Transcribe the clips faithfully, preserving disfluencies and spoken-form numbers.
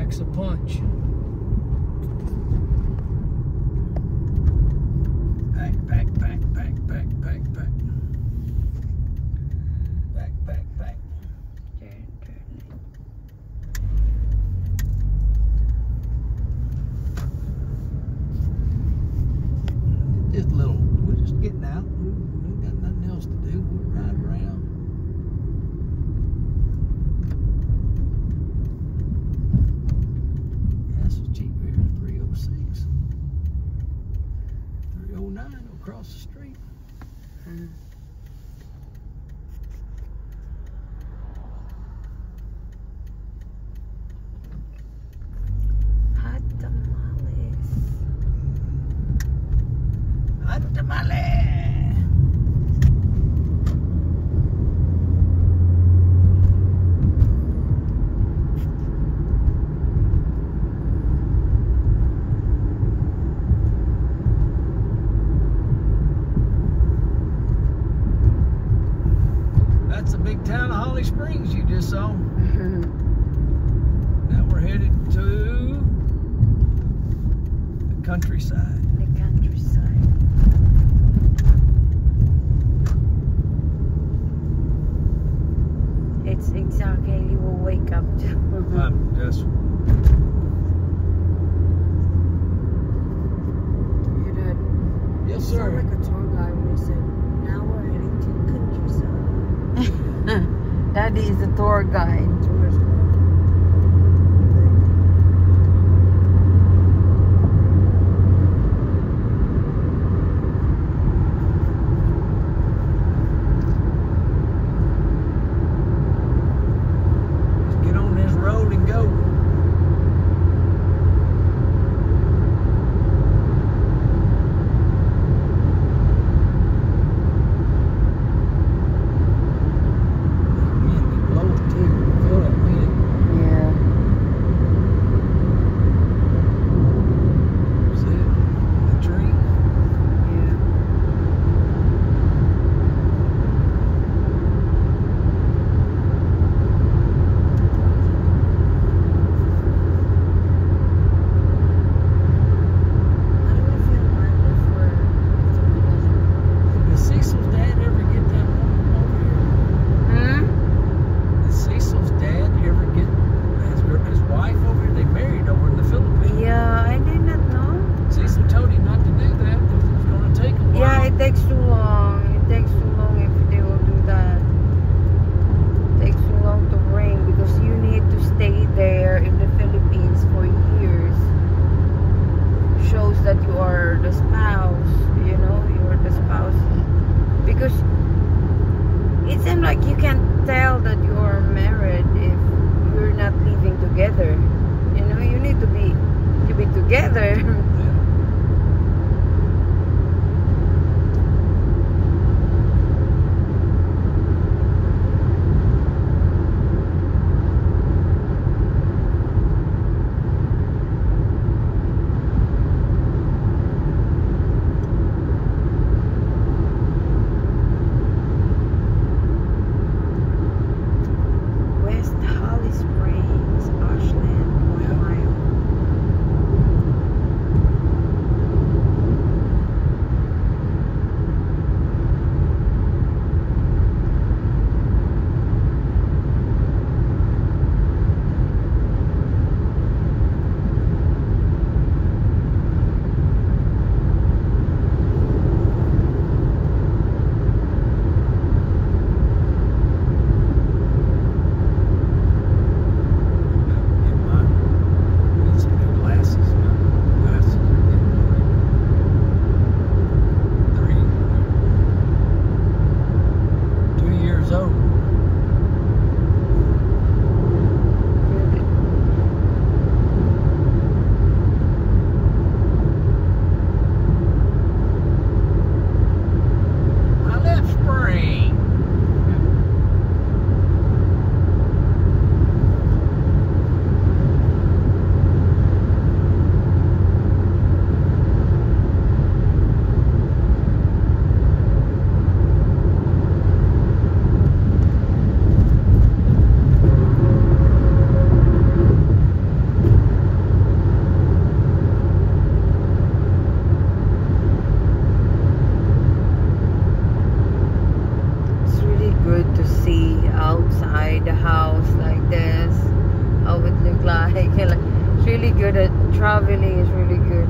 packs a punch. Pack, pack, pack, pack, pack, pack, pack. Pack, pack, pack. Just a little, we're just getting out. We ain't got nothing else to do. We're riding around. Gas is cheap here, three oh six. three oh nine across the street. Mm-hmm. Hot tamales. Hot tamales. That's the big town of Holly Springs you just saw. Now we're headed to the countryside. The countryside. It's exactly we'll wake up to. I'm just. Your dad. Yes, You sir. sound like a tour guide when he said, now we're heading to countryside. Daddy is a tour guide. Tourist guide. Let's get on this road and go. Wind be blowing too. traveling is really good.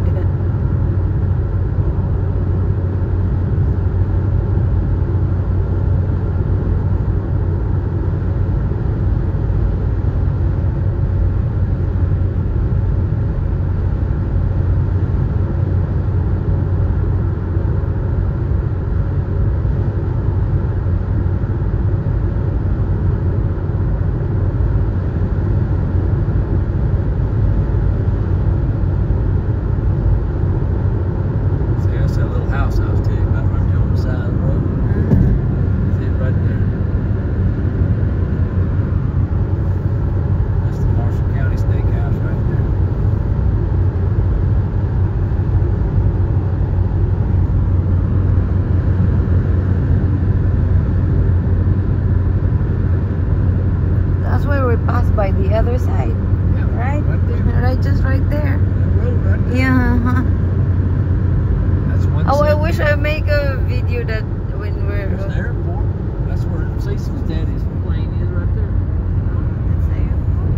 By the other side, Yeah, right? right there. Right, just right there. That road right there. Yeah. That's one. Oh, I seventy. wish I make a video that when we're. There's the airport. That's where Cecil's daddy's plane is right there. That's the airport.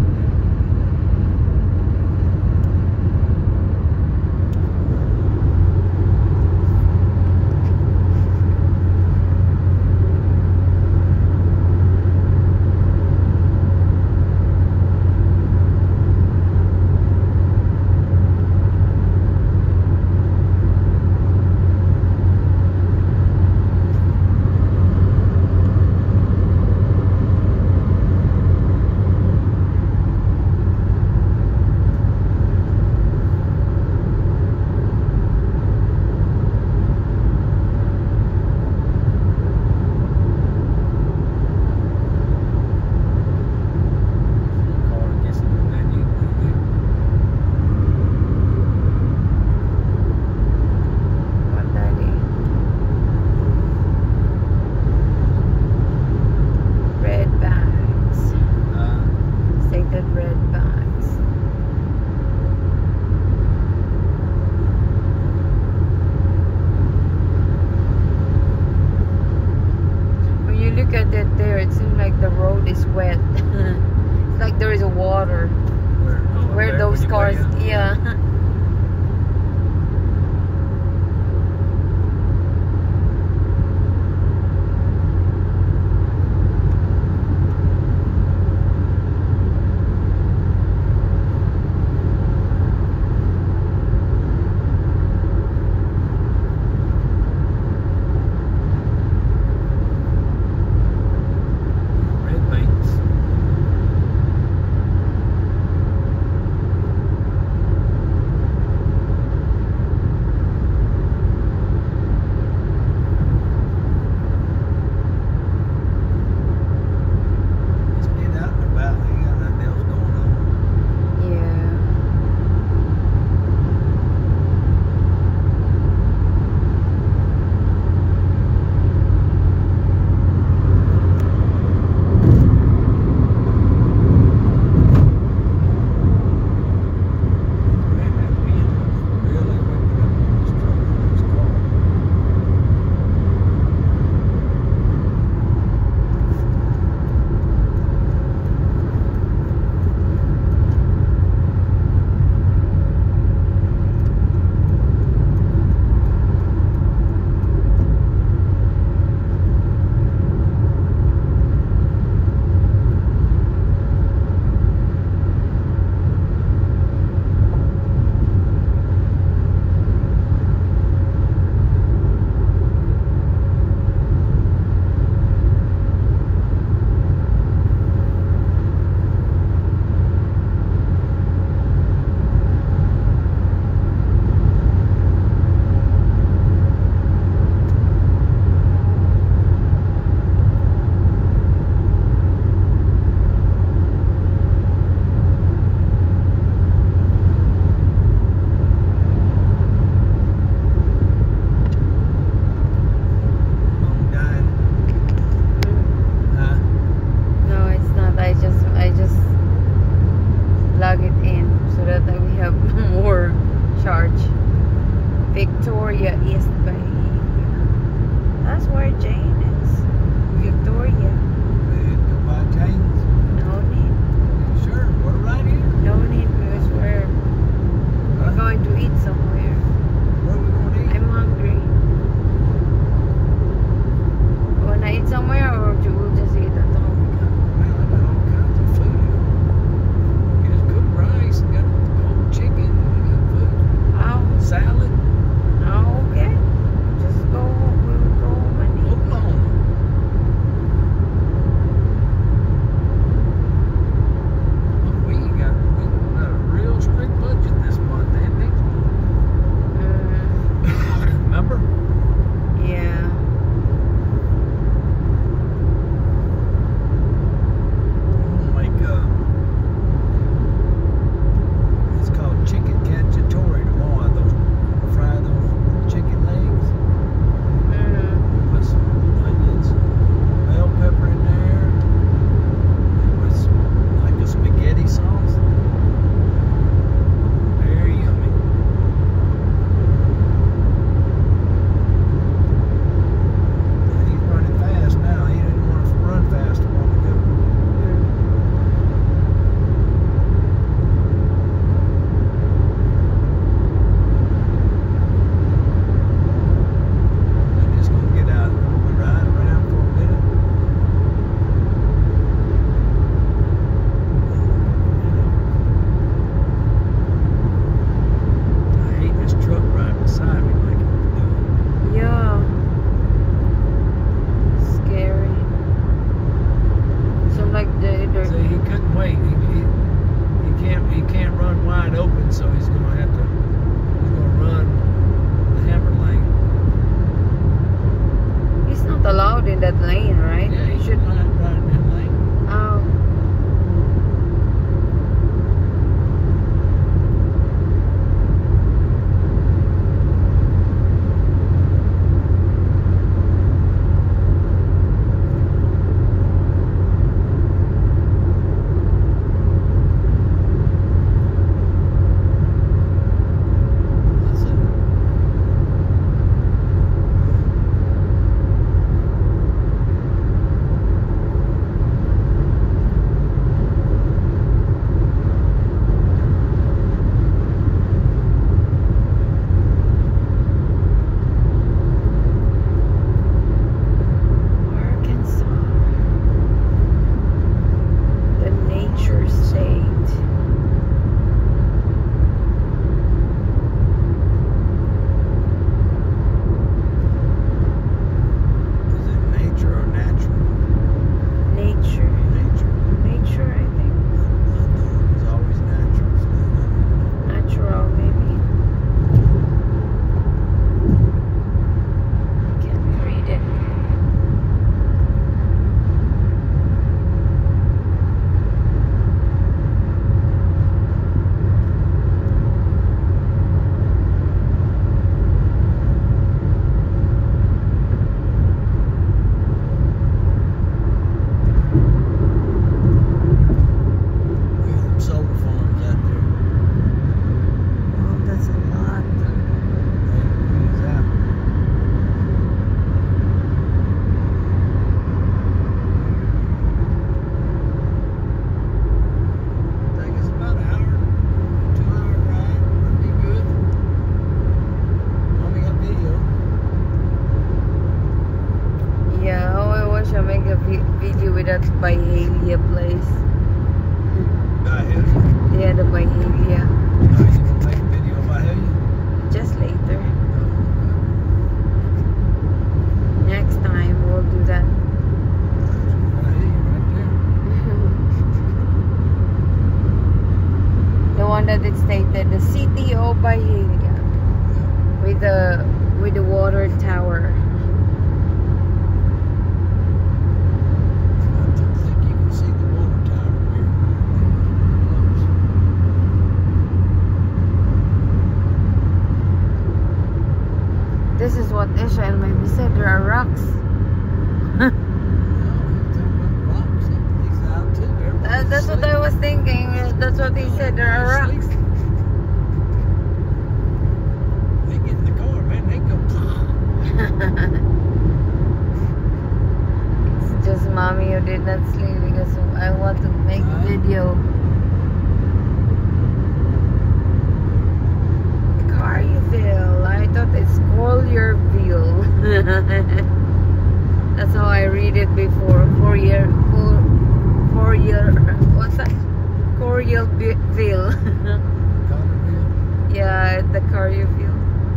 Look at it there. It seems like the road is wet. It's like there is water. Where, oh, Where there, those when you cars, way up. yeah. Victoria East Bay. That's where Jane is. Victoria. We had to go by James. No need. Sure, we're right here. No need because we're that Byhalia place. By Helio. Yeah, the Byhalia. Are you gonna make a video about Helio? Just later. Next time we'll do that. By Helio right there. The one that it stated, the city of Byhalia, with the with the water tower. I don't think you can see the water tower from here. Close. This is what Israel maybe said. There are rocks. No, he's talking about rocks. He's out too. That, Everybody's that's what I asleep. was thinking. That's what he said. There are rocks. Asleep. They get in the car, man. They go. It's just mommy who did not sleep because I want to make Huh? video. Collierville. I thought it's Collierville. That's how I read it before. Courier, Cor, Courier. What's that? Collierville. Collierville. Yeah, the Collierville.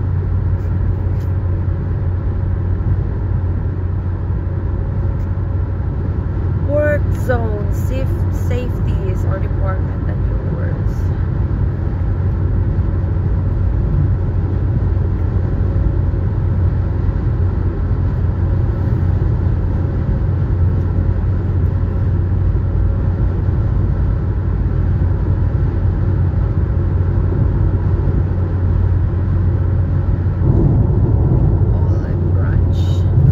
Work zone. Safe, safety is our department and yours. Olive Branch.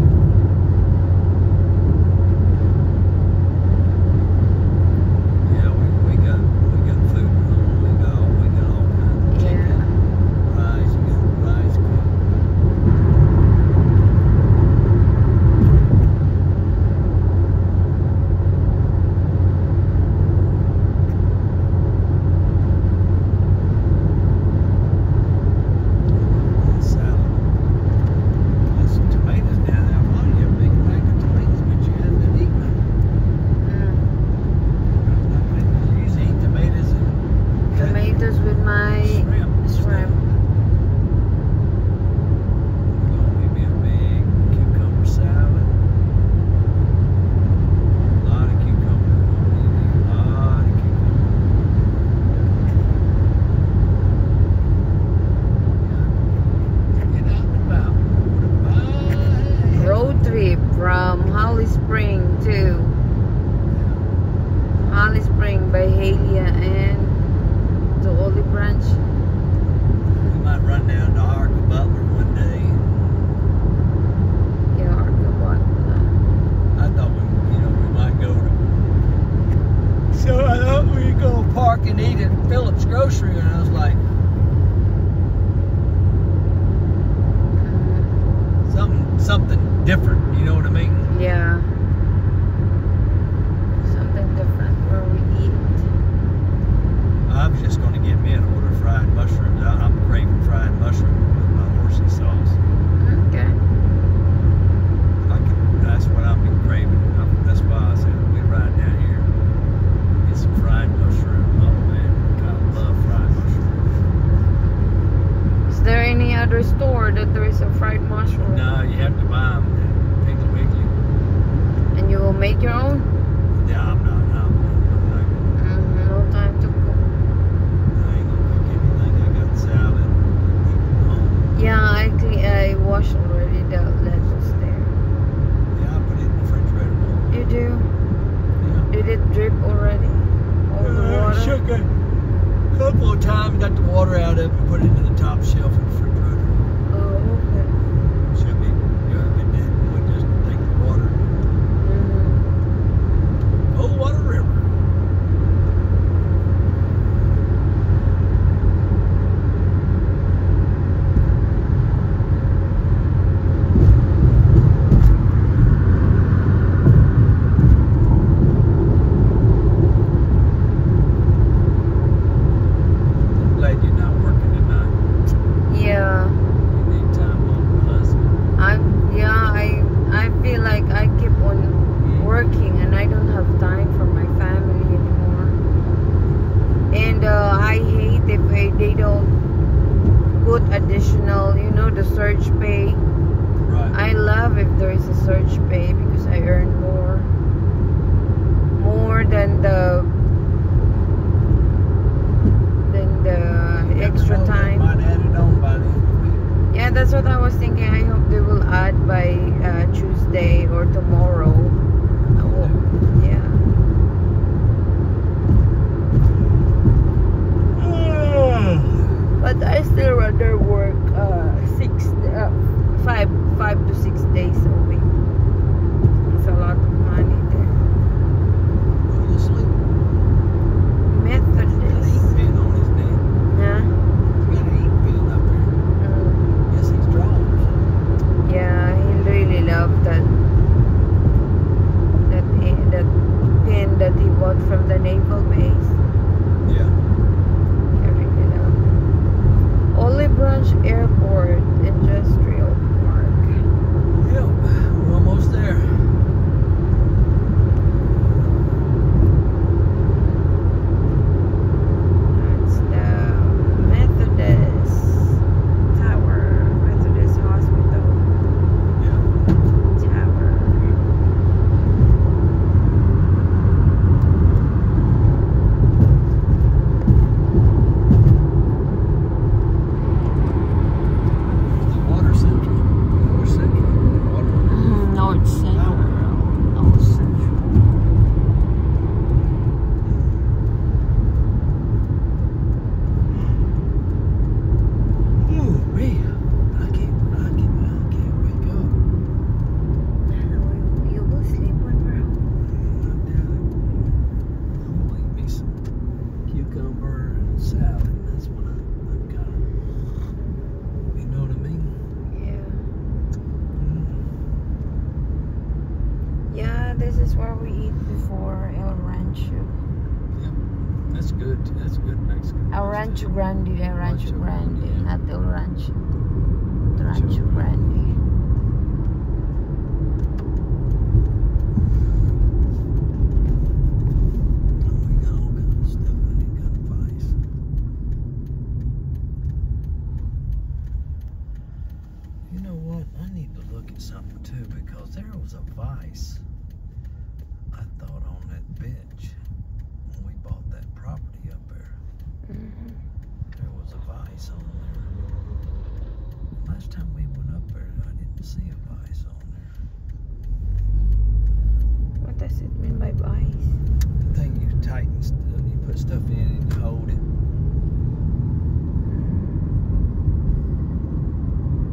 Yeah, we, we got we got food. We got all we got all kinds of chicken, Yeah. rice. You got rice cooked. And salad. There's some tomatoes down there. Why do you have a big pack of tomatoes, but you haven't been eating them? Mm. You usually eat tomatoes and Tomatoes with my shrimp. shrimp. Maybe a big cucumber salad. A lot of cucumber. A lot of cucumber. Get out and about. Bye. Road trip from Holly Spring to Holly Spring, Byhalia, and to Olive Branch. We might run down to Arca Butler one day. Yeah, Arcabot. I thought we, you know, we might go to. So I thought we'd go park and eat at Phillips Grocery, and I was like, something, something different. You know what I mean? Yeah. Something different where we eat. I was just going to get me an order of fried mushrooms. I, I'm craving fried mushrooms with my horsey sauce. Okay. I can, that's what I've been craving. I, that's why I said we ride down here, get some fried mushrooms. Oh man, I love fried mushrooms. Is there any other store that there is a fried mushroom? No, you have to buy them at Piggly Wiggly. And you will make your own? Yeah, I'm not. No, I'm not. Mm, no time to cook. I ain't gonna cook anything. I got salad. Eat at home. Yeah, I cle- I washed already the lettuce there. Yeah, I put it in the refrigerator. You do? Yeah. Did it drip already? All the Uh, water? shook it a couple of times, got the water out of it and put it into the top shelf in the refrigerator. Oh, okay. Should be good. It did. We just take the water. Mm-hmm. Cold Water River. I'm glad you're not working tonight. Yeah. You need time off. if they, they don't put additional, you know, the surge pay. Right. I love if there is a surge pay because I earn more. More than the than the extra Never know, they time. might add it on by the end of the week. Yeah, that's what I was thinking. I hope they will add by uh, Tuesday or tomorrow. Oh, yeah. But I still rather work uh, six, uh, five, five to six days a week. It's a lot of money there. Are you asleep? Methodist. He's been on his knee. Yeah. He's got an ink pen up there. Mm. Yes, he's drawing or something. Yeah, he really loved that that i- that pin that he bought from the naval base. Yeah. I really love it. Olive Branch Airport Industrial Park. Yep. We're almost there. That's the Methodist Tower, Methodist Hospital Yeah. Tower. The Water Central. North Central. Water. North Central. Tower. North Central. Ooh, man. I can't, I can't, I can't wake up. You, you will sleep when we're home. I'm down. I'll eat me some cucumber and salad. That's what I, I'm kind of, you know what I mean? Yeah. Yeah, this is where we eat before El Rancho. Yep. That's good. That's good Mexican. El Rancho Grande, El Rancho Rancho Grande, Grande, yeah. not El Rancho. Rancho Rancho Grande. Oh, we got all kinds of stuff. I ain't got a vice. You know what? I need to look at something too because there was a vice I thought on that bench when we bought that property up there. Mhm. There was a vice on there. Last time we went up there, I didn't see a vice.